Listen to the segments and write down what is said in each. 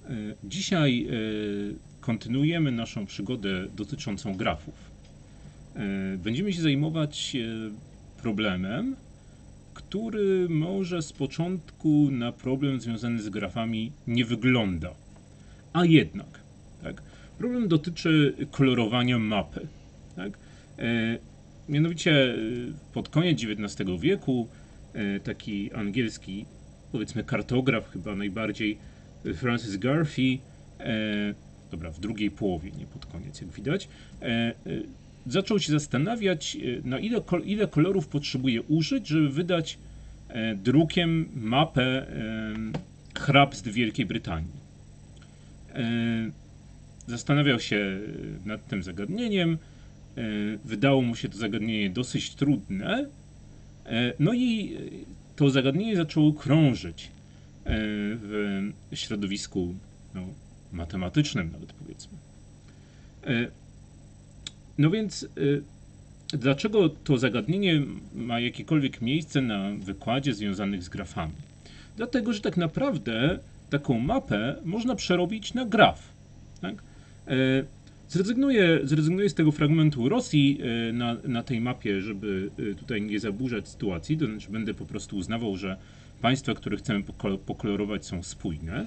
Dzisiaj kontynuujemy naszą przygodę dotyczącą grafów. Będziemy się zajmować problemem, który może z początku na problem związany z grafami nie wygląda. A jednak, tak? Problem dotyczy kolorowania mapy. Tak? Mianowicie pod koniec XIX wieku taki angielski, powiedzmy, kartograf chyba najbardziej, Francis Garfey, w drugiej połowie, nie pod koniec, jak widać, zaczął się zastanawiać, na ile kolorów potrzebuje użyć, żeby wydać drukiem mapę hrabstw Wielkiej Brytanii. Zastanawiał się nad tym zagadnieniem, wydało mu się to zagadnienie dosyć trudne, no i to zagadnienie zaczęło krążyć w środowisku matematycznym nawet, powiedzmy. No więc dlaczego to zagadnienie ma jakiekolwiek miejsce na wykładzie związanych z grafami? Dlatego, że tak naprawdę taką mapę można przerobić na graf. Tak? Zrezygnuję z tego fragmentu Rosji na tej mapie, żeby tutaj nie zaburzać sytuacji, to znaczy będę po prostu uznawał, że państwa, które chcemy pokolorować, są spójne.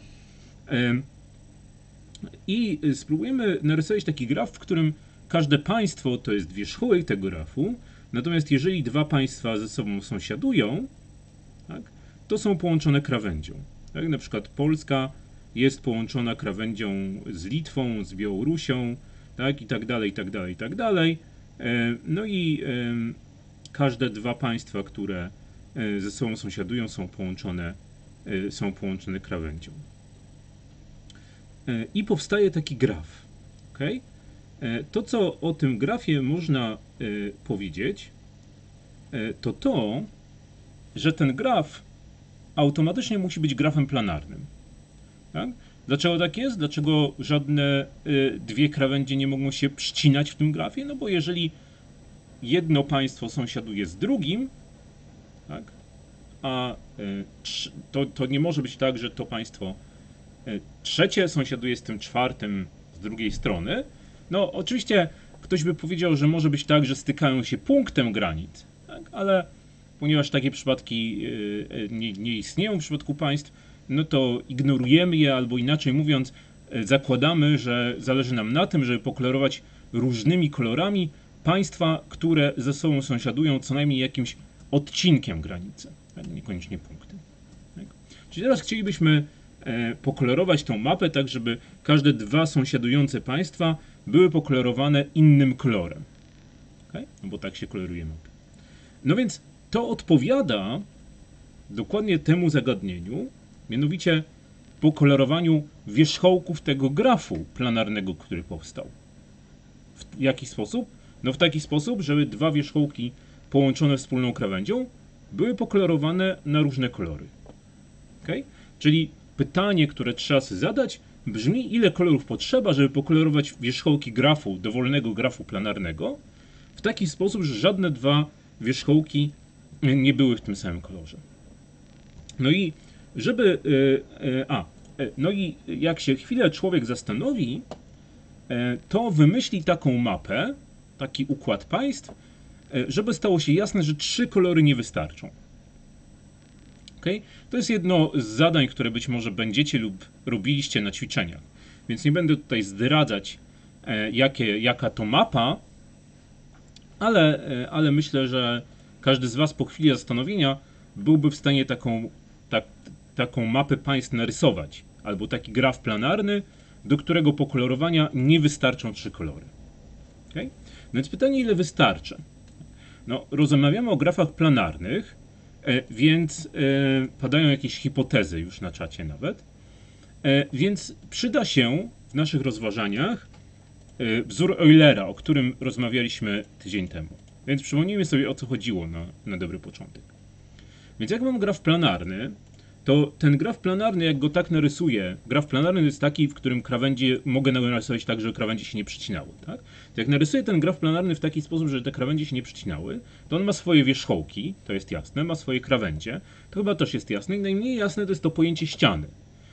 I spróbujemy narysować taki graf, w którym każde państwo to jest wierzchołek tego grafu, natomiast jeżeli dwa państwa ze sobą sąsiadują, tak, to są połączone krawędzią. Tak? Na przykład Polska jest połączona krawędzią z Litwą, z Białorusią, tak, i tak dalej, i tak dalej, i tak dalej. No i każde dwa państwa, które ze sobą sąsiadują, są połączone krawędzią. I powstaje taki graf. Okay? To, co o tym grafie można powiedzieć, to, że ten graf automatycznie musi być grafem planarnym. Tak? Dlaczego tak jest? Dlaczego żadne dwie krawędzie nie mogą się przycinać w tym grafie? No bo jeżeli jedno państwo sąsiaduje z drugim, tak, a to nie może być tak, że to państwo trzecie sąsiaduje z tym czwartym z drugiej strony. No oczywiście ktoś by powiedział, że może być tak, że stykają się punktem granic, tak? Ale ponieważ takie przypadki nie istnieją w przypadku państw, no to ignorujemy je, albo inaczej mówiąc, zakładamy, że zależy nam na tym, żeby pokolorować różnymi kolorami państwa, które ze sobą sąsiadują co najmniej jakimś odcinkiem granicy, tak? Niekoniecznie punktem. Tak? Czyli teraz chcielibyśmy pokolorować tą mapę tak, żeby każde dwa sąsiadujące państwa były pokolorowane innym kolorem. Okay? No bo tak się koloruje mapy. No więc to odpowiada dokładnie temu zagadnieniu, mianowicie pokolorowaniu wierzchołków tego grafu planarnego, który powstał. W jaki sposób? No w taki sposób, żeby dwa wierzchołki połączone wspólną krawędzią były pokolorowane na różne kolory. Okay? Czyli pytanie, które trzeba sobie zadać, brzmi, ile kolorów potrzeba, żeby pokolorować wierzchołki grafu, dowolnego grafu planarnego, w taki sposób, że żadne dwa wierzchołki nie były w tym samym kolorze. No i no i jak się chwilę człowiek zastanowi, to wymyśli taką mapę, taki układ państw, żeby stało się jasne, że trzy kolory nie wystarczą. Okay? To jest jedno z zadań, które być może będziecie lub robiliście na ćwiczeniach, więc nie będę tutaj zdradzać, jaka to mapa, ale myślę, że każdy z was po chwili zastanowienia byłby w stanie taką mapę państw narysować, albo taki graf planarny, do którego pokolorowania nie wystarczą trzy kolory. Okay? No więc pytanie, ile wystarczy? No, rozmawiamy o grafach planarnych, więc padają jakieś hipotezy już na czacie nawet, więc przyda się w naszych rozważaniach wzór Eulera, o którym rozmawialiśmy tydzień temu. Więc przypomnijmy sobie, o co chodziło na dobry początek. Więc jak mam graf planarny, to ten graf planarny, jak go tak narysuję, graf planarny jest taki, w którym krawędzie mogę narysować tak, że krawędzie się nie przycinały. Tak? To jak narysuję ten graf planarny w taki sposób, że te krawędzie się nie przycinały, to on ma swoje wierzchołki, to jest jasne, ma swoje krawędzie, to chyba też jest jasne, i najmniej jasne to jest to pojęcie ściany.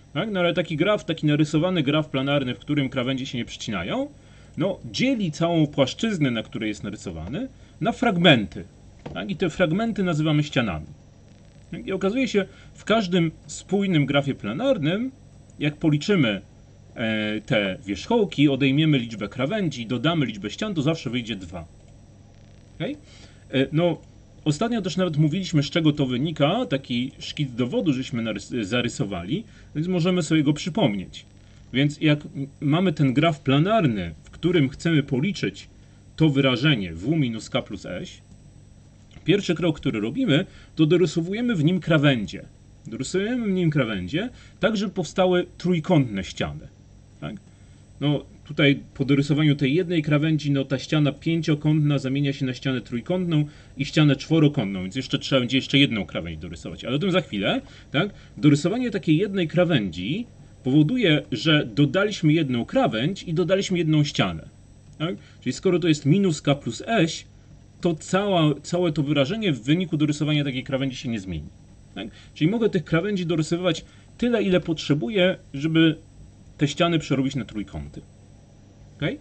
Tak? No ale taki graf, taki narysowany graf planarny, w którym krawędzie się nie przycinają, no dzieli całą płaszczyznę, na której jest narysowany, na fragmenty. Tak? I te fragmenty nazywamy ścianami. Tak? I okazuje się, w każdym spójnym grafie planarnym, jak policzymy te wierzchołki, odejmiemy liczbę krawędzi, dodamy liczbę ścian, to zawsze wyjdzie 2. Okay? No, ostatnio też nawet mówiliśmy, z czego to wynika, taki szkic dowodu żeśmy zarysowali, więc możemy sobie go przypomnieć. Więc jak mamy ten graf planarny, w którym chcemy policzyć to wyrażenie w minus k plus s, pierwszy krok, który robimy, to dorysowujemy w nim krawędzie. Dorysujemy w nim krawędzie, tak żeby powstały trójkątne ściany. Tak? No tutaj po dorysowaniu tej jednej krawędzi, no ta ściana pięciokątna zamienia się na ścianę trójkątną i ścianę czworokątną, więc jeszcze trzeba będzie jeszcze jedną krawędź dorysować, ale o tym za chwilę. Tak? Dorysowanie takiej jednej krawędzi powoduje, że dodaliśmy jedną krawędź i dodaliśmy jedną ścianę. Tak? Czyli skoro to jest minus k plus s, to całe to wyrażenie w wyniku dorysowania takiej krawędzi się nie zmieni. Tak? Czyli mogę tych krawędzi dorysowywać tyle, ile potrzebuję, żeby te ściany przerobić na trójkąty. Okay?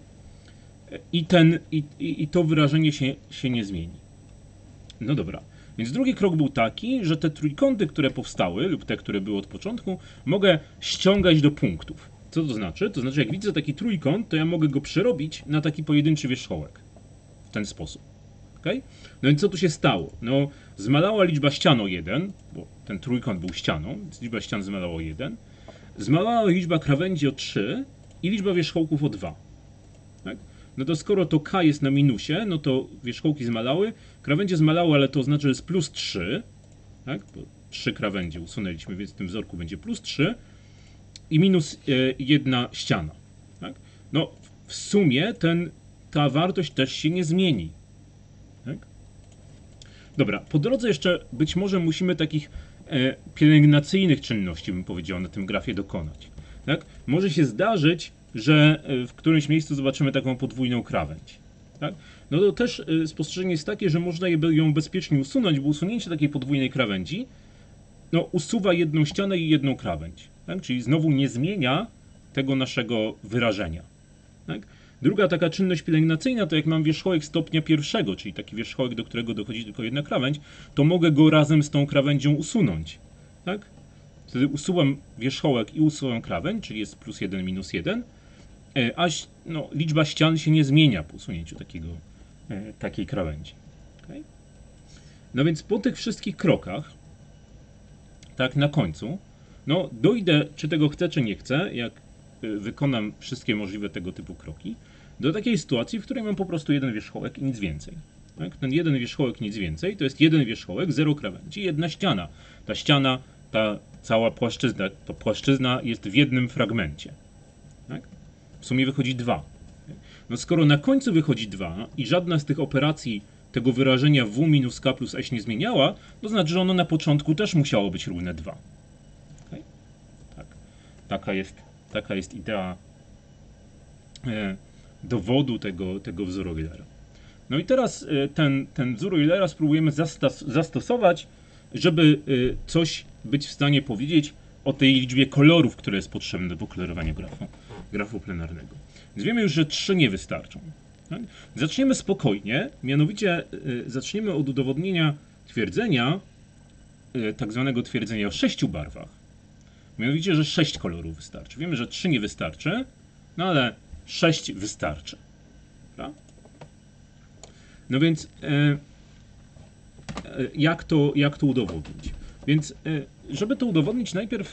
I to wyrażenie się nie zmieni. No dobra. Więc drugi krok był taki, że te trójkąty, które powstały, lub te, które były od początku, mogę ściągać do punktów. Co to znaczy? To znaczy, jak widzę taki trójkąt, to ja mogę go przerobić na taki pojedynczy wierzchołek. W ten sposób. Okay? No więc co tu się stało? No, zmalała liczba ścian o 1, bo ten trójkąt był ścianą, więc liczba ścian zmalała o 1. Zmalała liczba krawędzi o 3 i liczba wierzchołków o 2. Tak? No to skoro to k jest na minusie, no to wierzchołki zmalały, krawędzie zmalały, ale to znaczy, że jest plus 3. Tak? Bo 3 krawędzie usunęliśmy, więc w tym wzorku będzie plus 3 i minus 1 ściana. Tak? No w sumie ta wartość też się nie zmieni. Tak? Dobra, po drodze jeszcze być może musimy takich pielęgnacyjnych czynności, bym powiedział, na tym grafie dokonać. Tak? Może się zdarzyć, że w którymś miejscu zobaczymy taką podwójną krawędź. Tak? No to też spostrzeżenie jest takie, że można ją bezpiecznie usunąć, bo usunięcie takiej podwójnej krawędzi no, usuwa jedną ścianę i jedną krawędź. Tak? Czyli znowu nie zmienia tego naszego wyrażenia. Tak? Druga taka czynność pielęgnacyjna to jak mam wierzchołek stopnia pierwszego, czyli taki wierzchołek, do którego dochodzi tylko jedna krawędź, to mogę go razem z tą krawędzią usunąć. Tak? Wtedy usuwam wierzchołek i usuwam krawędź, czyli jest plus 1, minus 1, a no, liczba ścian się nie zmienia po usunięciu takiej krawędzi. Okay? No więc po tych wszystkich krokach, tak na końcu, no dojdę, czy tego chcę, czy nie chcę, jak wykonam wszystkie możliwe tego typu kroki, do takiej sytuacji, w której mam po prostu jeden wierzchołek i nic więcej. Tak? Ten jeden wierzchołek, nic więcej, to jest jeden wierzchołek, 0 krawędzi, jedna ściana. Ta ściana, ta cała płaszczyzna, to płaszczyzna jest w jednym fragmencie. Tak? W sumie wychodzi 2. No skoro na końcu wychodzi 2 i żadna z tych operacji tego wyrażenia w minus k plus s nie zmieniała, to znaczy, że ono na początku też musiało być równe 2. Okay? Tak. Taka jest idea dowodu tego wzoru Eulera. No i teraz ten wzór Eulera spróbujemy zastosować, żeby coś być w stanie powiedzieć o tej liczbie kolorów, które jest potrzebne do pokolorowania grafu plenarnego. Więc wiemy już, że 3 nie wystarczą. Tak? Zaczniemy spokojnie, mianowicie zaczniemy od udowodnienia twierdzenia, tak zwanego twierdzenia o 6 barwach. Mianowicie, że 6 kolorów wystarczy. Wiemy, że 3 nie wystarczy, no ale 6 wystarczy. Prawda? No więc jak to udowodnić? Więc żeby to udowodnić,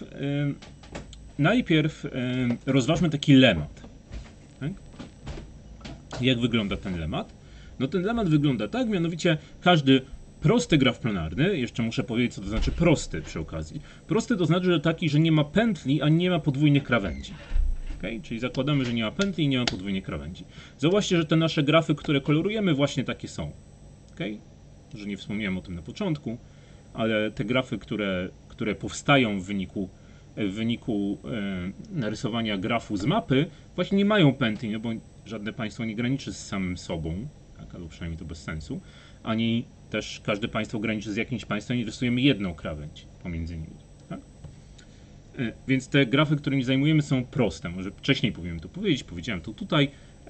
najpierw rozważmy taki lemat. Tak? Jak wygląda ten lemat? No ten lemat wygląda tak, mianowicie każdy prosty graf planarny, jeszcze muszę powiedzieć, co to znaczy prosty przy okazji. Prosty to znaczy, że taki, że nie ma pętli, a nie ma podwójnych krawędzi. Okay? Czyli zakładamy, że nie ma pętli i nie ma podwójnych krawędzi. Zauważcie, że te nasze grafy, które kolorujemy, właśnie takie są. Okay? Że nie wspomniałem o tym na początku, ale te grafy, które powstają w wyniku narysowania grafu z mapy, właśnie nie mają pętli, no bo żadne państwo nie graniczy z samym sobą, tak, albo przynajmniej to bez sensu, ani też każde państwo graniczy z jakimś państwem i rysujemy jedną krawędź pomiędzy nimi. Tak? Więc te grafy, którymi zajmujemy, są proste. Może wcześniej powinienem to powiedzieć, powiedziałem to tutaj.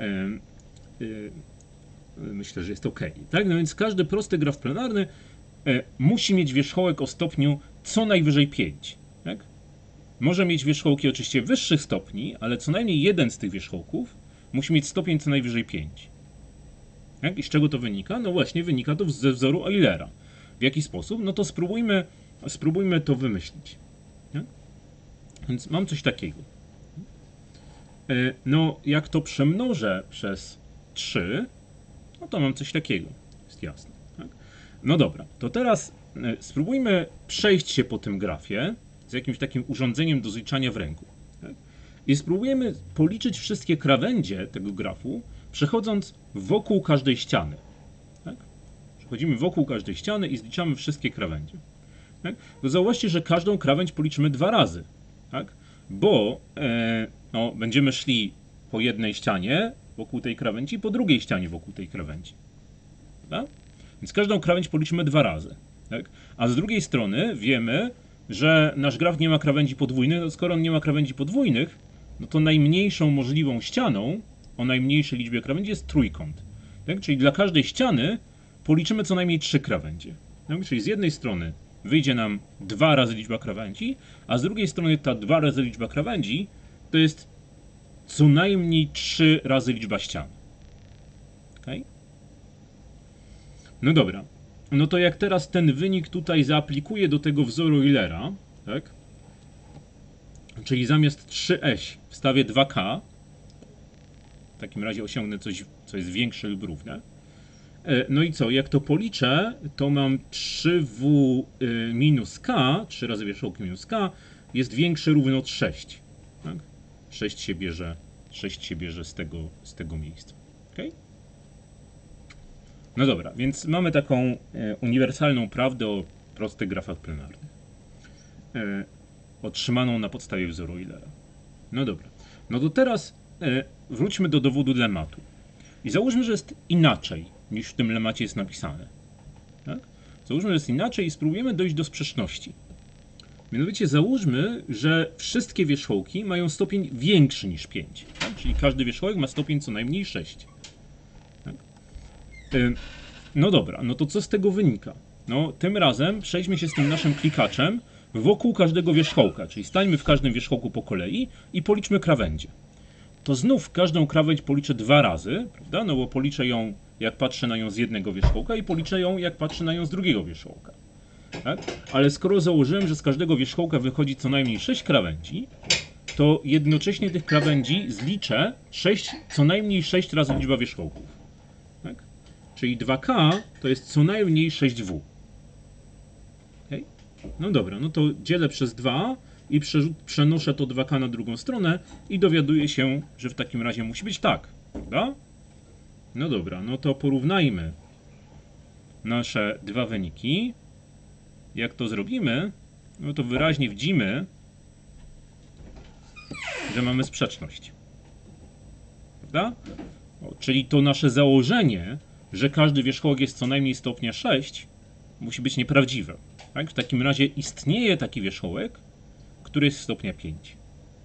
Myślę, że jest ok. Tak? No więc każdy prosty graf planarny musi mieć wierzchołek o stopniu co najwyżej 5. Tak? Może mieć wierzchołki oczywiście wyższych stopni, ale co najmniej jeden z tych wierzchołków musi mieć stopień co najwyżej 5. Tak? I z czego to wynika? No właśnie wynika to ze wzoru Eulera. W jaki sposób? No to spróbujmy to wymyślić. Tak? Więc mam coś takiego. No jak to przemnożę przez 3, no to mam coś takiego. Jest jasne. Tak? No dobra, to teraz spróbujmy przejść się po tym grafie z jakimś takim urządzeniem do zliczania w ręku. Tak? I spróbujemy policzyć wszystkie krawędzie tego grafu, przechodząc wokół każdej ściany. Tak? Przechodzimy wokół każdej ściany i zliczamy wszystkie krawędzie. Tak? To zauważcie, że każdą krawędź policzymy 2 razy. Tak? Bo no, będziemy szli po jednej ścianie wokół tej krawędzi i po drugiej ścianie wokół tej krawędzi. Prawda? Więc każdą krawędź policzymy 2 razy. Tak? A z drugiej strony wiemy, że nasz graf nie ma krawędzi podwójnych, no skoro on nie ma krawędzi podwójnych, no to najmniejszą możliwą ścianą o najmniejszej liczbie krawędzi jest trójkąt. Tak? Czyli dla każdej ściany policzymy co najmniej 3 krawędzie. Tak? Czyli z jednej strony wyjdzie nam 2 razy liczba krawędzi, a z drugiej strony ta 2 razy liczba krawędzi to jest co najmniej 3 razy liczba ścian. Okay? No dobra. No to jak teraz ten wynik tutaj zaaplikuję do tego wzoru Eulera, tak? Czyli zamiast 3S wstawię 2K, w takim razie osiągnę coś, co jest większe lub równe. No i co? Jak to policzę, to mam 3W minus K, 3 razy wierzchołek minus K, jest większe równo od 6. Tak? 6 się bierze z tego miejsca. Okay? No dobra, więc mamy taką uniwersalną prawdę o prostych grafach plenarnych. Otrzymaną na podstawie wzoru Eulera. No dobra. No to teraz wróćmy do dowodu lematu. I załóżmy, że jest inaczej, niż w tym lemacie jest napisane. Tak? Załóżmy, że jest inaczej i spróbujemy dojść do sprzeczności. Mianowicie załóżmy, że wszystkie wierzchołki mają stopień większy niż 5. Tak? Czyli każdy wierzchołek ma stopień co najmniej 6. Tak? No dobra, no to co z tego wynika? No tym razem przejdźmy się z tym naszym klikaczem wokół każdego wierzchołka, czyli stańmy w każdym wierzchołku po kolei i policzmy krawędzie. To znów każdą krawędź policzę 2 razy, prawda? No bo policzę ją, jak patrzę na nią z jednego wierzchołka i policzę ją, jak patrzę na nią z drugiego wierzchołka. Tak? Ale skoro założyłem, że z każdego wierzchołka wychodzi co najmniej 6 krawędzi, to jednocześnie tych krawędzi zliczę co najmniej 6 razy liczba wierzchołków. Tak? Czyli 2K to jest co najmniej 6W. Okay? No dobra, no to dzielę przez 2 i przenoszę to 2K na drugą stronę i dowiaduję się, że w takim razie musi być tak, prawda? No dobra, no to porównajmy nasze dwa wyniki. Jak to zrobimy, no to wyraźnie widzimy, że mamy sprzeczność. Prawda? Czyli to nasze założenie, że każdy wierzchołek jest co najmniej stopnia 6, musi być nieprawdziwe. Tak? W takim razie istnieje taki wierzchołek, który jest stopnia 5.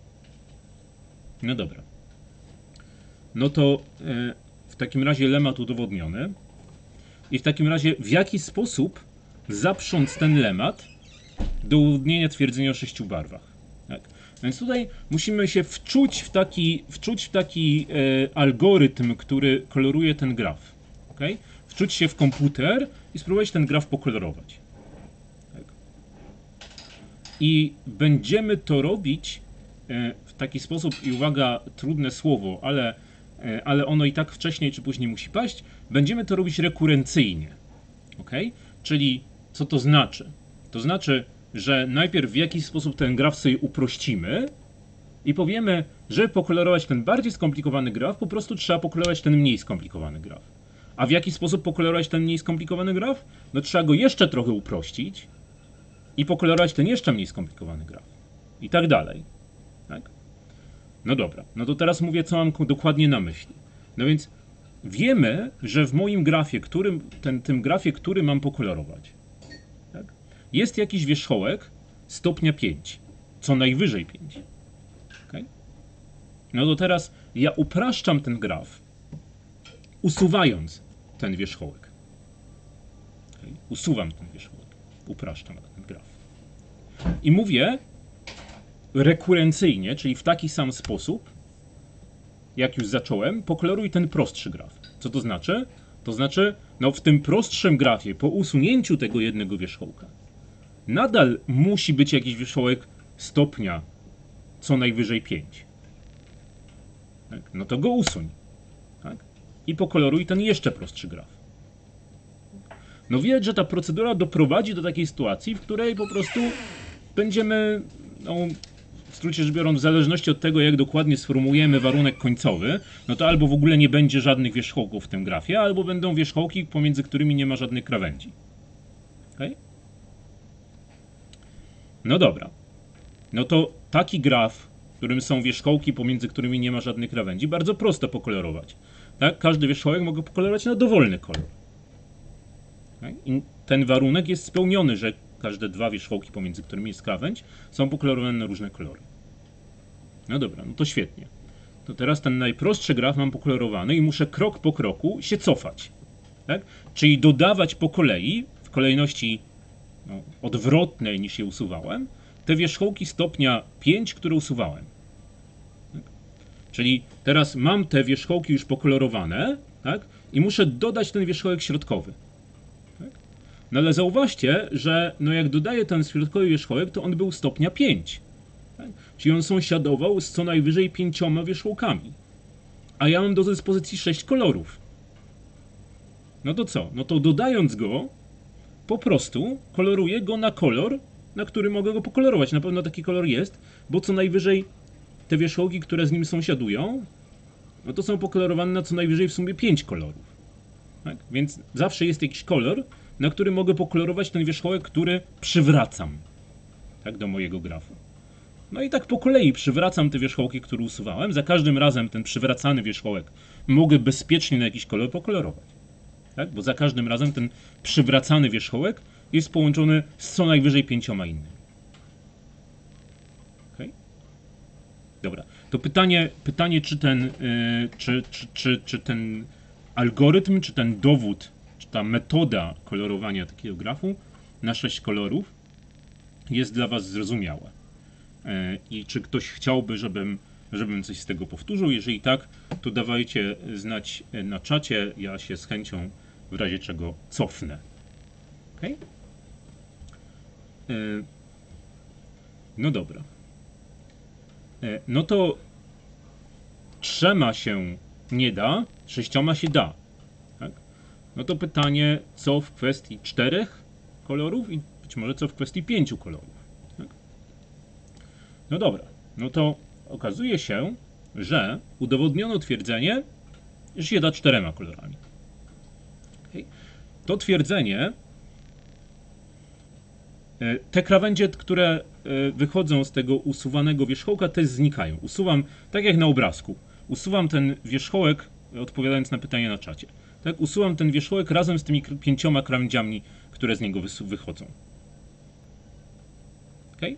No dobra. No to w takim razie lemat udowodniony. I w takim razie w jaki sposób zaprząc ten lemat do udowodnienia twierdzenia o 6 barwach. Tak? Więc tutaj musimy się wczuć w taki algorytm, który koloruje ten graf. Okay? Wczuć się w komputer i spróbować ten graf pokolorować. Tak? I będziemy to robić w taki sposób, i uwaga, trudne słowo, ale ono i tak wcześniej czy później musi paść, będziemy to robić rekurencyjnie. Okay? Czyli co to znaczy? To znaczy, że najpierw w jakiś sposób ten graf sobie uprościmy i powiemy, żeby pokolorować ten bardziej skomplikowany graf, po prostu trzeba pokolorować ten mniej skomplikowany graf. A w jaki sposób pokolorować ten mniej skomplikowany graf? No trzeba go jeszcze trochę uprościć i pokolorować ten jeszcze mniej skomplikowany graf. I tak dalej. Tak? No dobra, no to teraz mówię, co mam dokładnie na myśli. No więc wiemy, że w moim grafie, tym grafie, który mam pokolorować, tak, jest jakiś wierzchołek stopnia 5. co najwyżej 5. Okay? No to teraz ja upraszczam ten graf, usuwając ten wierzchołek. Okay? Usuwam ten wierzchołek, upraszczam ten graf. I mówię rekurencyjnie, czyli w taki sam sposób, jak już zacząłem, pokoloruj ten prostszy graf. Co to znaczy? To znaczy, no w tym prostszym grafie, po usunięciu tego jednego wierzchołka, nadal musi być jakiś wierzchołek stopnia co najwyżej 5. Tak? No to go usuń. Tak? I pokoloruj ten jeszcze prostszy graf. No widać, że ta procedura doprowadzi do takiej sytuacji, w której po prostu będziemy, no, w skrócie rzecz biorąc, w zależności od tego, jak dokładnie sformułujemy warunek końcowy, no to albo w ogóle nie będzie żadnych wierzchołków w tym grafie, albo będą wierzchołki, pomiędzy którymi nie ma żadnych krawędzi. Okay? No dobra. No to taki graf, w którym są wierzchołki, pomiędzy którymi nie ma żadnych krawędzi, bardzo prosto pokolorować. Tak? Każdy wierzchołek mogę pokolorować na dowolny kolor. Okay? I ten warunek jest spełniony, że każde dwa wierzchołki, pomiędzy którymi jest krawędź, są pokolorowane na różne kolory. No dobra, no to świetnie. To teraz ten najprostszy graf mam pokolorowany i muszę krok po kroku się cofać. Tak? Czyli dodawać po kolei, w kolejności odwrotnej niż je usuwałem, te wierzchołki stopnia 5, które usuwałem. Tak? Czyli teraz mam te wierzchołki już pokolorowane, tak? I muszę dodać ten wierzchołek środkowy. Tak? No ale zauważcie, że no jak dodaję ten środkowy wierzchołek, to on był stopnia 5. Tak? Czyli on sąsiadował z co najwyżej 5 wierzchołkami. A ja mam do dyspozycji 6 kolorów. No to co? No to dodając go, po prostu koloruję go na kolor, na który mogę go pokolorować. Na pewno taki kolor jest, bo co najwyżej te wierzchołki, które z nim sąsiadują, no to są pokolorowane na co najwyżej w sumie 5 kolorów. Tak? Więc zawsze jest jakiś kolor, na który mogę pokolorować ten wierzchołek, który przywracam, tak, do mojego grafu. No i tak po kolei przywracam te wierzchołki, które usuwałem. Za każdym razem ten przywracany wierzchołek mogę bezpiecznie na jakiś kolor pokolorować. Tak? Bo za każdym razem ten przywracany wierzchołek jest połączony z co najwyżej 5 innymi. Okay? Dobra. To pytanie czy ten algorytm, czy ten dowód, czy ta metoda kolorowania takiego grafu na 6 kolorów jest dla Was zrozumiała. I czy ktoś chciałby, żebym coś z tego powtórzył? Jeżeli tak, to dawajcie znać na czacie. Ja się z chęcią w razie czego cofnę. Okay? No dobra. No to 3 się nie da, 6 się da. Tak? No to pytanie, co w kwestii 4 kolorów i być może co w kwestii 5 kolorów. Tak? No dobra, no to okazuje się, że udowodniono twierdzenie, że się da 4 kolorami. Okay? To twierdzenie, te krawędzie, które wychodzą z tego usuwanego wierzchołka, też znikają. Usuwam, tak jak na obrazku, usuwam ten wierzchołek, odpowiadając na pytanie na czacie. Tak, usuwam ten wierzchołek razem z tymi 5 krawędziami, które z niego wychodzą. Okay?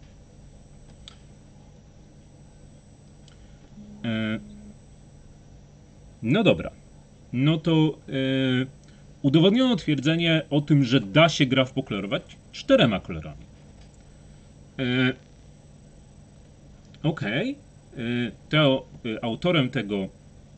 No dobra. No to udowodniono twierdzenie o tym, że da się graf pokolorować 4 kolorami. Okej. Autorem tego...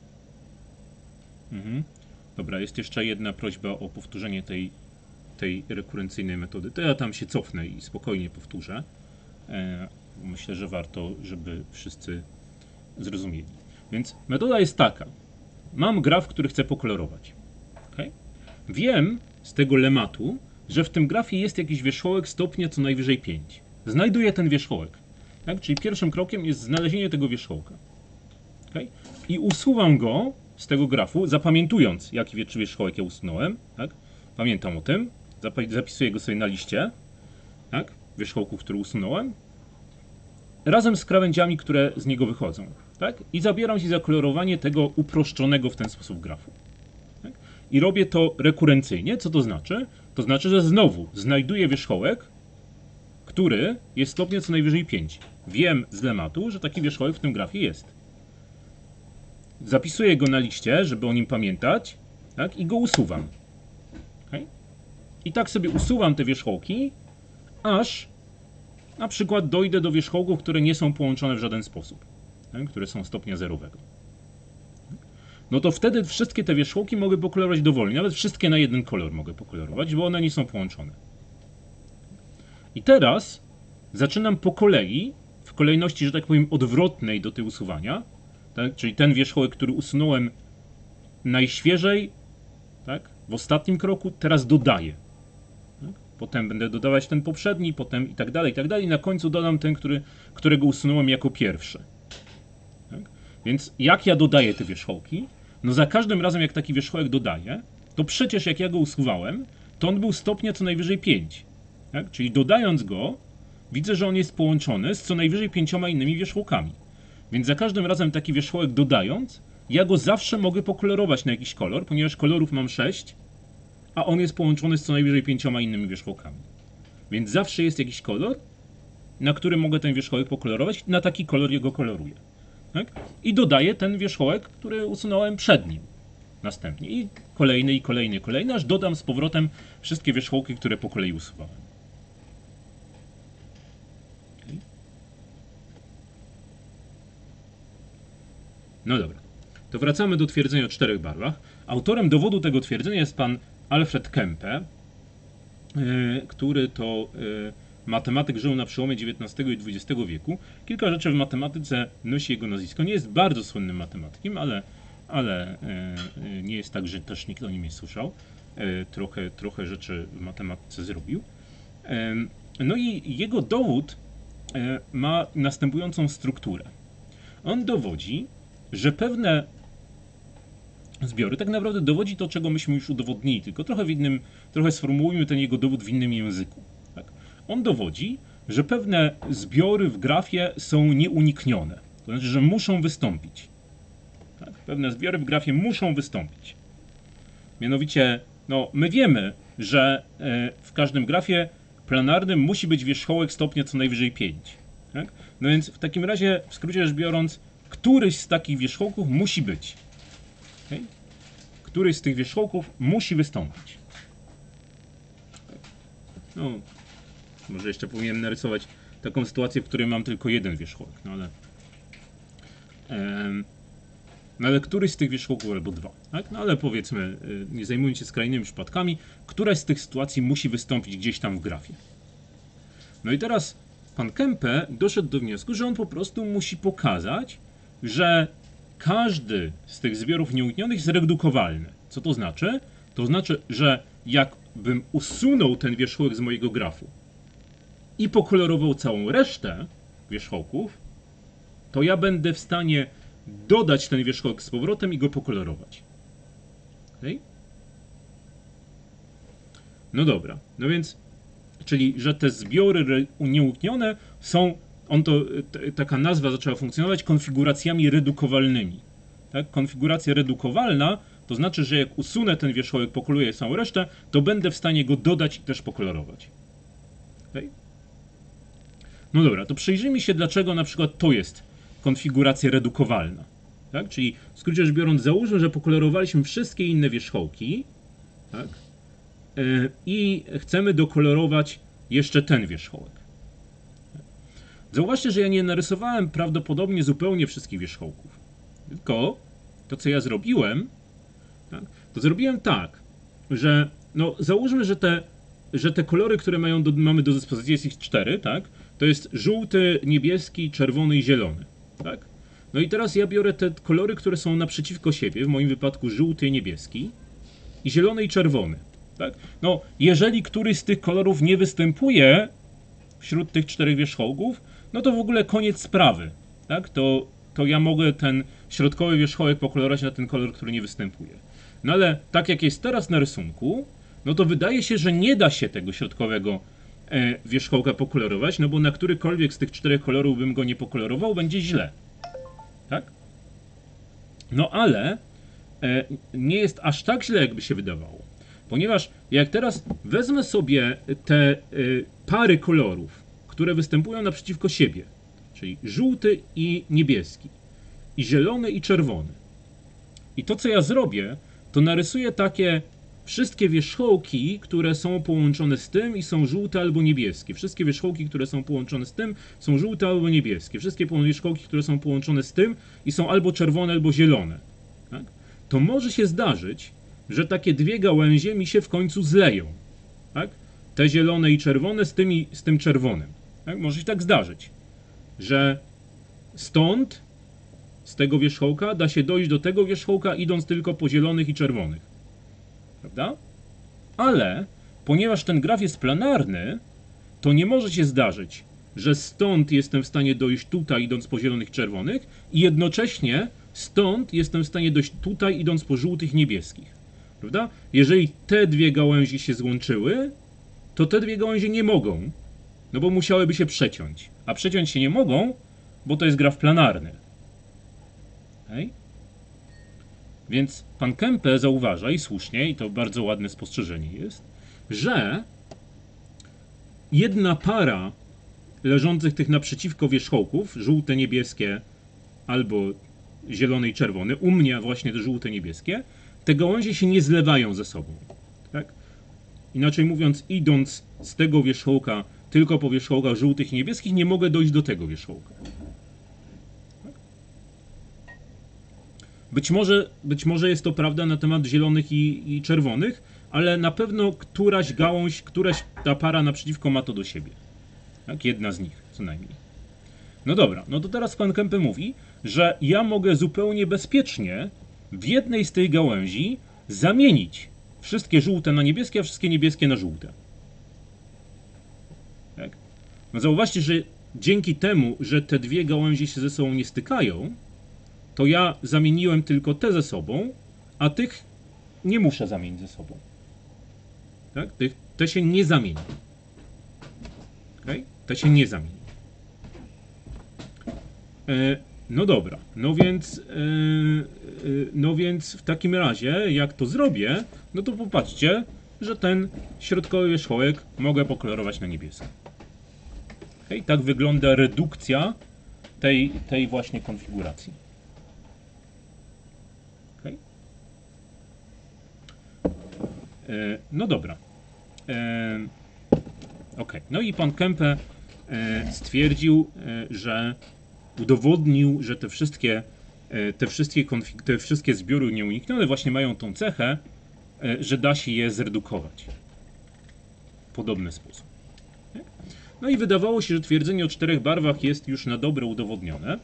Dobra, jest jeszcze jedna prośba o powtórzenie tej rekurencyjnej metody. To ja tam się cofnę i spokojnie powtórzę. Myślę, że warto, żeby wszyscy zrozumieli. Więc metoda jest taka. Mam graf, który chcę pokolorować. Okay? Wiem z tego lematu, że w tym grafie jest jakiś wierzchołek stopnia co najwyżej 5. Znajduję ten wierzchołek. Tak? Czyli pierwszym krokiem jest znalezienie tego wierzchołka. Okay? I usuwam go z tego grafu, zapamiętując, jaki wierzchołek ja usunąłem. Tak? Pamiętam o tym. Zapisuję go sobie na liście. Tak? Wierzchołków, który usunąłem. Razem z krawędziami, które z niego wychodzą. Tak? I zabieram się za kolorowanie tego uproszczonego w ten sposób grafu. Tak? I robię to rekurencyjnie. Co to znaczy? To znaczy, że znowu znajduję wierzchołek, który jest stopnia co najwyżej 5. Wiem z lematu, że taki wierzchołek w tym grafie jest. Zapisuję go na liście, żeby o nim pamiętać, tak? I go usuwam. Okay? I tak sobie usuwam te wierzchołki, aż na przykład dojdę do wierzchołków, które nie są połączone w żaden sposób, tak? Które są stopnia zerowego. No to wtedy wszystkie te wierzchołki mogę pokolorować dowolnie. Nawet wszystkie na jeden kolor mogę pokolorować, bo one nie są połączone. I teraz zaczynam po kolei, w kolejności, że tak powiem, odwrotnej do tej usuwania, tak? Czyli ten wierzchołek, który usunąłem najświeżej, tak? W ostatnim kroku, teraz dodaję. Tak? Potem będę dodawać ten poprzedni, potem i tak dalej, i tak dalej. I na końcu dodam ten, którego usunąłem jako pierwszy. Tak? Więc jak ja dodaję te wierzchołki? No za każdym razem, jak taki wierzchołek dodaję, to przecież jak ja go usuwałem, to on był stopnia co najwyżej 5. Tak? Czyli dodając go, widzę, że on jest połączony z co najwyżej 5 innymi wierzchołkami. Więc za każdym razem taki wierzchołek dodając, ja go zawsze mogę pokolorować na jakiś kolor, ponieważ kolorów mam 6, a on jest połączony z co najwyżej 5 innymi wierzchołkami. Więc zawsze jest jakiś kolor, na który mogę ten wierzchołek pokolorować, na taki kolor jego koloruję. Tak? I dodaję ten wierzchołek, który usunąłem przed nim. Następnie. I kolejny, i kolejny, i kolejny, aż dodam z powrotem wszystkie wierzchołki, które po kolei usuwałem. Okay. No dobra. To wracamy do twierdzenia o 4 barwach. Autorem dowodu tego twierdzenia jest pan Alfred Kempe, który to matematyk, żył na przełomie XIX i XX wieku. Kilka rzeczy w matematyce nosi jego nazwisko. Nie jest bardzo słynnym matematykiem, ale nie jest tak, że też nikt o nim nie słyszał. Trochę rzeczy w matematyce zrobił. No i jego dowód ma następującą strukturę. On dowodzi, że pewne zbiory, tak naprawdę dowodzi to, czego myśmy już udowodnili, tylko trochę sformułujmy ten jego dowód w innym języku. Tak? On dowodzi, że pewne zbiory w grafie są nieuniknione. To znaczy, że muszą wystąpić. Tak? Pewne zbiory w grafie muszą wystąpić. Mianowicie, no, my wiemy, że w każdym grafie planarnym musi być wierzchołek stopnia co najwyżej 5. Tak? No więc w takim razie, w skrócie rzecz biorąc, któryś z takich wierzchołków musi być. Okay? Któryś z tych wierzchołków musi wystąpić. No, może jeszcze powinienem narysować taką sytuację, w której mam tylko jeden wierzchołek, no ale któryś z tych wierzchołków albo dwa. Tak? No ale powiedzmy, nie zajmując się skrajnymi przypadkami, któraś z tych sytuacji musi wystąpić gdzieś tam w grafie. No i teraz pan Kempe doszedł do wniosku, że on po prostu musi pokazać, że każdy z tych zbiorów nieuniknionych jest redukowalny. Co to znaczy? To znaczy, że jakbym usunął ten wierzchołek z mojego grafu i pokolorował całą resztę wierzchołków, to ja będę w stanie dodać ten wierzchołek z powrotem i go pokolorować. Okay? No dobra, no więc, czyli, że te zbiory nieuniknione są, taka nazwa zaczęła funkcjonować, konfiguracjami redukowalnymi. Tak? Konfiguracja redukowalna to znaczy, że jak usunę ten wierzchołek, pokoluję całą resztę, to będę w stanie go dodać i też pokolorować. Okay? No dobra, to przyjrzyjmy się, dlaczego na przykład to jest konfiguracja redukowalna. Tak? Czyli w skrócie rzecz biorąc, załóżmy, że pokolorowaliśmy wszystkie inne wierzchołki, tak? I chcemy dokolorować jeszcze ten wierzchołek. Zauważcie, że ja nie narysowałem prawdopodobnie zupełnie wszystkich wierzchołków. Tylko to, co ja zrobiłem, tak? To zrobiłem tak, że no, załóżmy, że te kolory, które mamy do dyspozycji, jest ich 4, tak? To jest żółty, niebieski, czerwony i zielony. Tak? No i teraz ja biorę te kolory, które są naprzeciwko siebie, w moim wypadku żółty i niebieski, i zielony i czerwony. Tak? No, jeżeli któryś z tych kolorów nie występuje wśród tych 4 wierzchołków, no to w ogóle koniec sprawy. Tak? To ja mogę ten środkowy wierzchołek pokolorować na ten kolor, który nie występuje. No ale tak jak jest teraz na rysunku, no to wydaje się, że nie da się tego środkowego wierzchołka pokolorować, no bo na którykolwiek z tych 4 kolorów bym go nie pokolorował, będzie źle. Tak? No ale nie jest aż tak źle, jakby się wydawało. Ponieważ jak teraz wezmę sobie te pary kolorów, które występują naprzeciwko siebie, czyli żółty i niebieski, i zielony i czerwony. I to, co ja zrobię, to narysuję takie wszystkie wierzchołki, które są połączone z tym i są żółte albo niebieskie. Wszystkie wierzchołki, które są połączone z tym, są żółte albo niebieskie. Wszystkie wierzchołki, które są połączone z tym i są albo czerwone, albo zielone. Tak? To może się zdarzyć, że takie dwie gałęzie mi się w końcu zleją. Tak? Te zielone i czerwone z tym czerwonym. Tak? Może się tak zdarzyć, że stąd, z tego wierzchołka, da się dojść do tego wierzchołka, idąc tylko po zielonych i czerwonych. Prawda? Ale ponieważ ten graf jest planarny, to nie może się zdarzyć, że stąd jestem w stanie dojść tutaj, idąc po zielonych, czerwonych, i jednocześnie stąd jestem w stanie dojść tutaj, idąc po żółtych, niebieskich. Prawda? Jeżeli te dwie gałęzie się złączyły, to te dwie gałęzie nie mogą, no bo musiałyby się przeciąć. A przeciąć się nie mogą, bo to jest graf planarny. Okay? Więc pan Kempe zauważa, i słusznie, i to bardzo ładne spostrzeżenie jest, że jedna para leżących tych naprzeciwko wierzchołków, żółte, niebieskie albo zielony i czerwony, u mnie właśnie te żółte, niebieskie, te gałęzie się nie zlewają ze sobą. Tak? Inaczej mówiąc, idąc z tego wierzchołka tylko po wierzchołkach żółtych i niebieskich, nie mogę dojść do tego wierzchołka. Być może jest to prawda na temat zielonych i czerwonych, ale na pewno któraś gałąź, któraś ta para naprzeciwko ma to do siebie. Tak? Jedna z nich, co najmniej. No dobra, no to teraz pan Kempe mówi, że ja mogę zupełnie bezpiecznie w jednej z tych gałęzi zamienić wszystkie żółte na niebieskie, a wszystkie niebieskie na żółte. Tak? No zauważcie, że dzięki temu, że te dwie gałęzie się ze sobą nie stykają, to ja zamieniłem tylko te ze sobą, a tych nie muszę zamienić ze sobą. Tak? Te się nie zamieni. Okay? Te się nie zamieni. No dobra, no więc w takim razie, jak to zrobię, no to popatrzcie, że ten środkowy wierzchołek mogę pokolorować na niebiesko. Okay? Tak wygląda redukcja tej właśnie konfiguracji. Okay? No dobra. Ok, no i pan Kempe stwierdził, że udowodnił, że te wszystkie zbiory nieuniknione właśnie mają tą cechę, że da się je zredukować w podobny sposób. No i wydawało się, że twierdzenie o 4 barwach jest już na dobre udowodnione,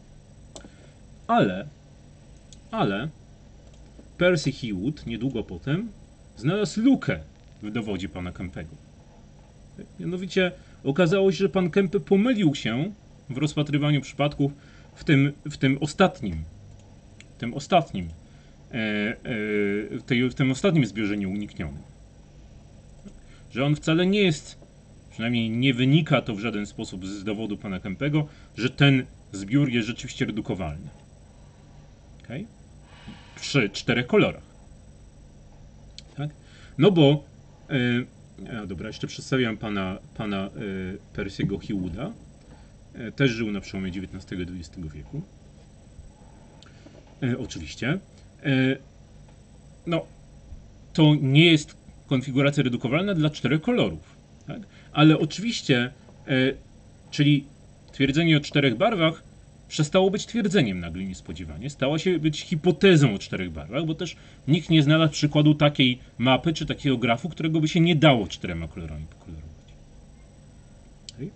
ale Percy Heawood niedługo potem znalazł lukę w dowodzie pana Kempego. Mianowicie okazało się, że pan Kempe pomylił się w rozpatrywaniu przypadków w tym ostatnim zbiorze nieuniknionym. Że on wcale nie jest, przynajmniej nie wynika to w żaden sposób z dowodu pana Kempego, że ten zbiór jest rzeczywiście redukowalny. Okay? Przy 4 kolorach. Tak? No bo dobra, jeszcze przedstawiam pana Percy'ego Hewooda. Też żył na przełomie XIX i XX wieku. Oczywiście. No, to nie jest konfiguracja redukowalna dla 4 kolorów. Tak? Ale oczywiście, czyli twierdzenie o 4 barwach przestało być twierdzeniem nagle niespodziewanie. Stało się być hipotezą o 4 barwach, bo też nikt nie znalazł przykładu takiej mapy czy takiego grafu, którego by się nie dało 4 kolorami pokolorować. Okay.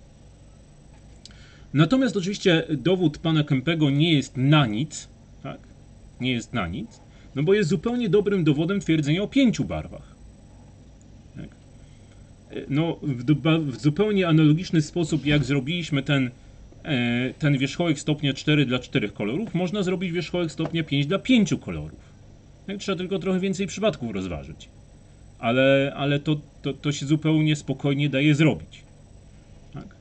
Natomiast oczywiście dowód pana Kempego nie jest na nic, tak? Nie jest na nic, no bo jest zupełnie dobrym dowodem twierdzenia o 5 barwach. Tak? No, w zupełnie analogiczny sposób, jak zrobiliśmy ten wierzchołek stopnia 4 dla 4 kolorów, można zrobić wierzchołek stopnia 5 dla 5 kolorów. Tak? Trzeba tylko trochę więcej przypadków rozważyć. Ale to się zupełnie spokojnie daje zrobić. Tak?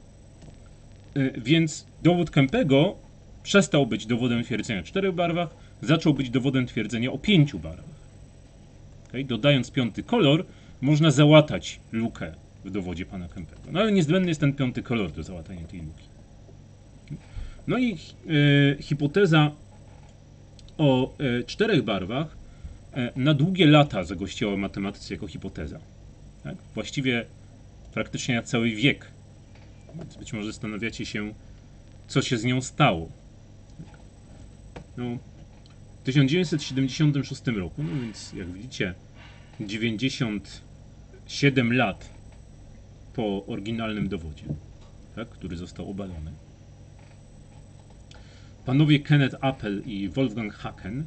Więc dowód Kempego przestał być dowodem twierdzenia o 4 barwach, zaczął być dowodem twierdzenia o 5 barwach. Okay? Dodając 5. kolor, można załatać lukę w dowodzie pana Kempego. No ale niezbędny jest ten piąty kolor do załatania tej luki. No i hipoteza o 4 barwach na długie lata zagościła w matematyce jako hipoteza. Tak? Właściwie praktycznie na cały wiek. Więc być może zastanawiacie się, co się z nią stało. No, w 1976 roku, no więc jak widzicie, 97 lat po oryginalnym dowodzie, tak, który został obalony, panowie Kenneth Appel i Wolfgang Haken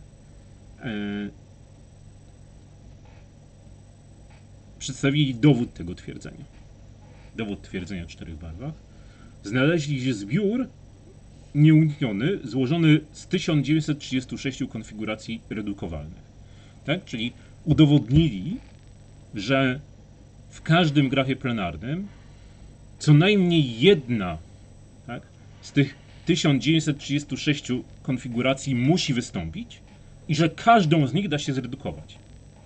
przedstawili dowód tego twierdzenia. Dowód twierdzenia o 4 barwach. Znaleźli zbiór nieunikniony, złożony z 1936 konfiguracji redukowalnych. Tak? Czyli udowodnili, że w każdym grafie plenarnym co najmniej jedna, tak, z tych 1936 konfiguracji musi wystąpić i że każdą z nich da się zredukować.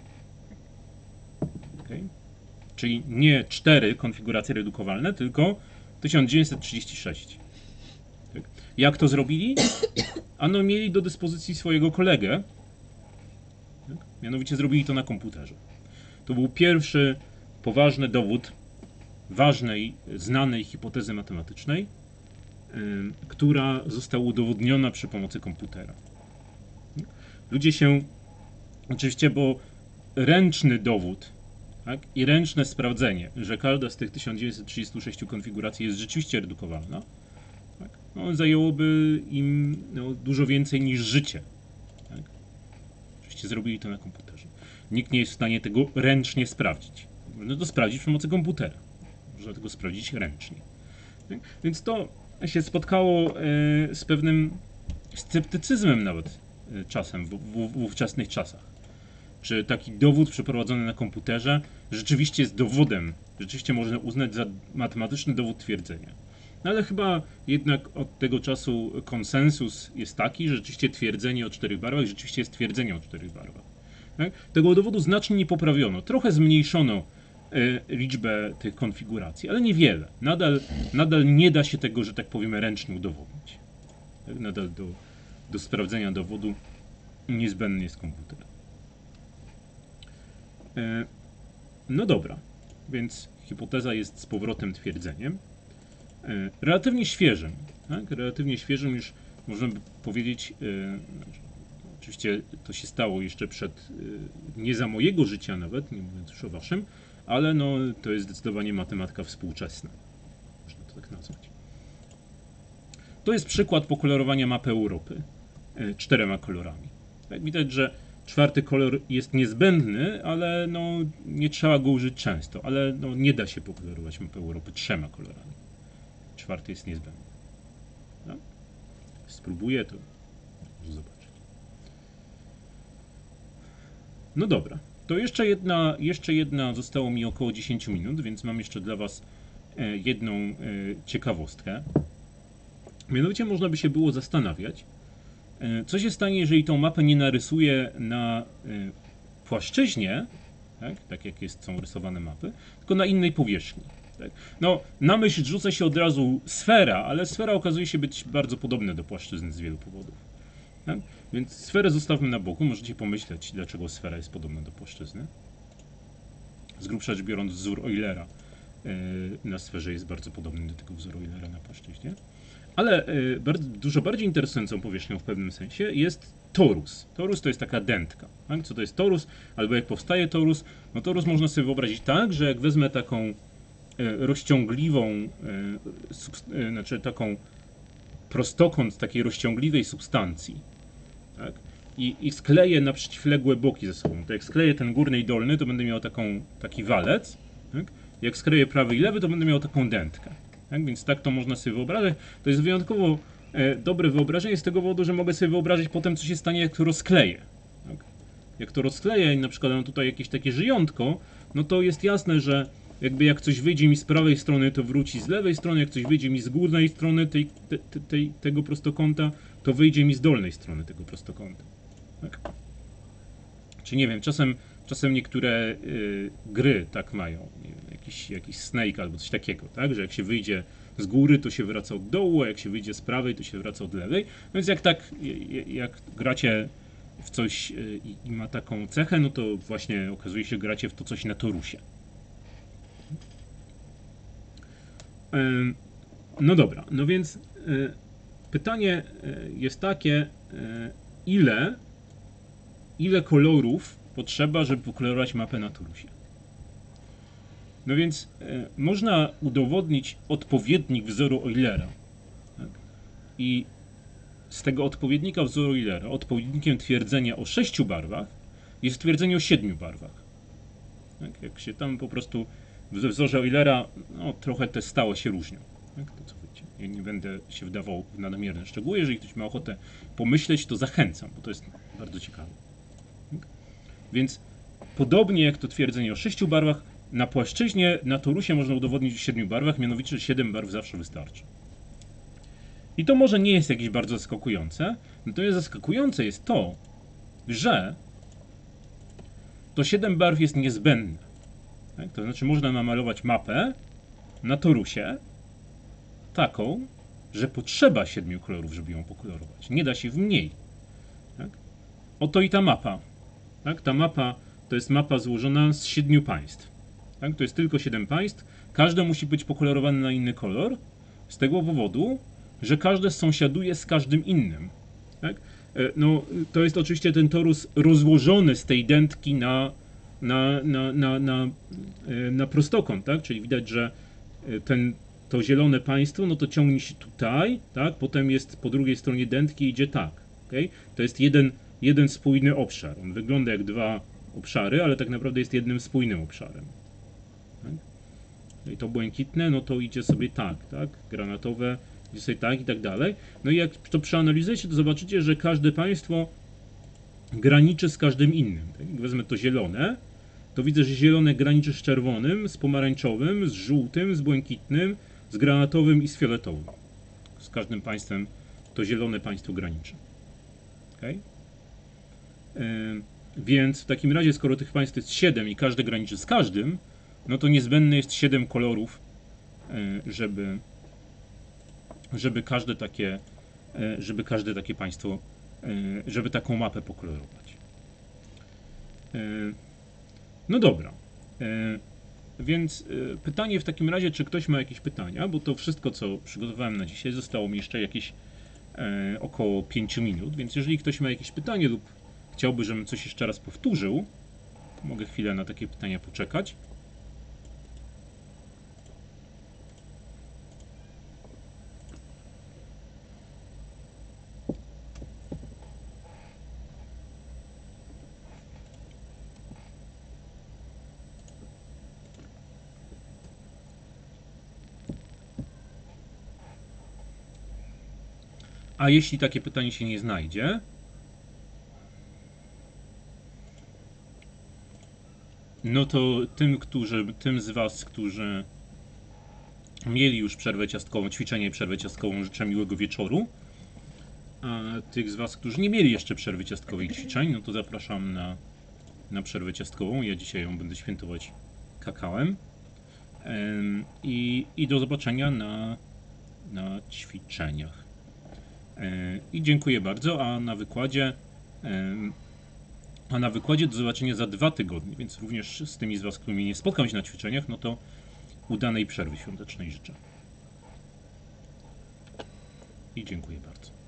Okay? Czyli nie 4 konfiguracje redukowalne, tylko 1936. Tak? Jak to zrobili? Ano mieli do dyspozycji swojego kolegę, tak? Mianowicie zrobili to na komputerze. To był pierwszy poważny dowód ważnej, znanej hipotezy matematycznej, która została udowodniona przy pomocy komputera. Ludzie się, oczywiście, bo ręczny dowód, tak, i ręczne sprawdzenie, że każda z tych 1936 konfiguracji jest rzeczywiście redukowalna, tak, no, zajęłoby im dużo więcej niż życie. Tak. Oczywiście zrobili to na komputerze. Nikt nie jest w stanie tego ręcznie sprawdzić. Można to sprawdzić przy pomocy komputera. Można tego sprawdzić ręcznie. Tak. Więc to się spotkało z pewnym sceptycyzmem nawet czasem, w ówczesnych czasach. Czy taki dowód przeprowadzony na komputerze rzeczywiście jest dowodem, rzeczywiście można uznać za matematyczny dowód twierdzenia. No ale chyba jednak od tego czasu konsensus jest taki, że rzeczywiście twierdzenie o 4 barwach rzeczywiście jest twierdzeniem o 4 barwach. Tak? Tego dowodu znacznie nie poprawiono. Trochę zmniejszono liczbę tych konfiguracji, ale niewiele. Nadal nie da się tego, że tak powiemy, ręcznie udowodnić. Tak? Nadal do sprawdzenia dowodu niezbędny jest komputer. No dobra, więc hipoteza jest z powrotem twierdzeniem. Relatywnie świeżym, tak? Relatywnie świeżym, już można by powiedzieć, oczywiście to się stało jeszcze przed, nie za mojego życia nawet, nie mówiąc już o waszym, ale no, to jest zdecydowanie matematyka współczesna, można to tak nazwać. To jest przykład pokolorowania mapy Europy 4 kolorami. Tak, widać, że 4 kolor jest niezbędny, ale no, nie trzeba go użyć często, ale no, nie da się pokolorować mapy Europy 3 kolorami. 4 jest niezbędny. No? Spróbuję, to może zobaczyć. No dobra, to jeszcze jedna, zostało mi około 10 minut, więc mam jeszcze dla was jedną ciekawostkę. Mianowicie można by się było zastanawiać, co się stanie, jeżeli tą mapę nie narysuję na płaszczyźnie, tak jak są rysowane mapy, tylko na innej powierzchni. Tak? No, na myśl rzuca się od razu sfera, ale sfera okazuje się być bardzo podobna do płaszczyzny z wielu powodów. Tak? Więc sferę zostawmy na boku, możecie pomyśleć, dlaczego sfera jest podobna do płaszczyzny. Z grubsza rzecz biorąc, wzór Eulera na sferze jest bardzo podobny do tego wzoru Eulera na płaszczyźnie. Ale dużo bardziej interesującą powierzchnią w pewnym sensie jest torus. Torus to jest taka dętka. Tak? Co to jest torus? Albo jak powstaje torus? No torus można sobie wyobrazić tak, że jak wezmę taką rozciągliwą, znaczy taką prostokąt takiej rozciągliwej substancji, tak? I skleję na przeciwległe boki ze sobą. To jak skleję ten górny i dolny, to będę miał taki walec. Tak? Jak skleję prawy i lewy, to będę miał taką dętkę. Tak? Więc tak to można sobie wyobrazić. To jest wyjątkowo dobre wyobrażenie z tego powodu, że mogę sobie wyobrazić potem, co się stanie, jak to rozkleję. Tak? Jak to rozkleję i na przykład mam tutaj jakieś takie żyjątko, no to jest jasne, że jakby jak coś wyjdzie mi z prawej strony, to wróci z lewej strony, jak coś wyjdzie mi z górnej strony tego prostokąta, to wyjdzie mi z dolnej strony tego prostokąta. Tak? Czy nie wiem, czasem niektóre gry tak mają. Nie wiem, jakiś snake albo coś takiego, tak? Że jak się wyjdzie z góry, to się wraca od dołu, a jak się wyjdzie z prawej, to się wraca od lewej. No więc jak gracie w coś i ma taką cechę, no to właśnie okazuje się, że gracie w to coś na torusie. No dobra, no więc pytanie jest takie, ile kolorów potrzeba, żeby pokolorować mapę na torusie? No więc można udowodnić odpowiednik wzoru Eulera. Tak? I z tego odpowiednika wzoru Eulera, odpowiednikiem twierdzenia o 6 barwach, jest twierdzenie o 7 barwach. Tak? Jak się tam po prostu w wzorze Eulera, no, trochę te stałe się różnią. Tak? To co wiecie. Ja nie będę się wdawał w nadmierne szczegóły. Jeżeli ktoś ma ochotę pomyśleć, to zachęcam, bo to jest bardzo ciekawe. Tak? Więc podobnie jak to twierdzenie o 6 barwach, na płaszczyźnie, na torusie można udowodnić w 7 barwach, mianowicie, że 7 barw zawsze wystarczy. I to może nie jest jakieś bardzo zaskakujące, natomiast zaskakujące jest to, że to 7 barw jest niezbędne. Tak? To znaczy można namalować mapę na torusie taką, że potrzeba 7 kolorów, żeby ją pokolorować. Nie da się w mniej. Tak? Oto i ta mapa. Tak? Ta mapa to jest mapa złożona z 7 państw. Tak? To jest tylko 7 państw. Każde musi być pokolorowane na inny kolor. Z tego powodu, że każde sąsiaduje z każdym innym. Tak? No, to jest oczywiście ten torus rozłożony z tej dętki na prostokąt, tak? Czyli widać, że to zielone państwo, no to ciągnie się tutaj, tak? Potem jest po drugiej stronie dętki i idzie tak. Okay? To jest jeden spójny obszar. On wygląda jak dwa obszary, ale tak naprawdę jest jednym spójnym obszarem. Tak? I to błękitne, no to idzie sobie tak, tak? Granatowe idzie sobie tak i tak dalej. No i jak to przeanalizujecie, to zobaczycie, że każde państwo graniczy z każdym innym. Tak? Jak wezmę to zielone, to widzę, że zielone graniczy z czerwonym, z pomarańczowym, z żółtym, z błękitnym, z granatowym i z fioletowym. Z każdym państwem to zielone państwo graniczy. Okay? Więc w takim razie, skoro tych państw jest 7 i każde graniczy z każdym, no to niezbędne jest 7 kolorów, żeby każde takie państwo, żeby taką mapę pokolorować. No dobra. Więc pytanie w takim razie, czy ktoś ma jakieś pytania, bo to wszystko, co przygotowałem na dzisiaj, zostało mi jeszcze jakieś około 5 minut, więc jeżeli ktoś ma jakieś pytanie lub chciałby, żebym coś jeszcze raz powtórzył, to mogę chwilę na takie pytania poczekać. A jeśli takie pytanie się nie znajdzie, no to tym z Was, którzy mieli już przerwę ciastkową, ćwiczenie i przerwę ciastkową, życzę miłego wieczoru. A tych z Was, którzy nie mieli jeszcze przerwy ciastkowej ćwiczeń, no to zapraszam na przerwę ciastkową. Ja dzisiaj ją będę świętować kakałem. I do zobaczenia na ćwiczeniach. I dziękuję bardzo, a na wykładzie do zobaczenia za 2 tygodnie, więc również z tymi z Was, którymi nie spotkam się na ćwiczeniach, no to udanej przerwy świątecznej życzę. I dziękuję bardzo.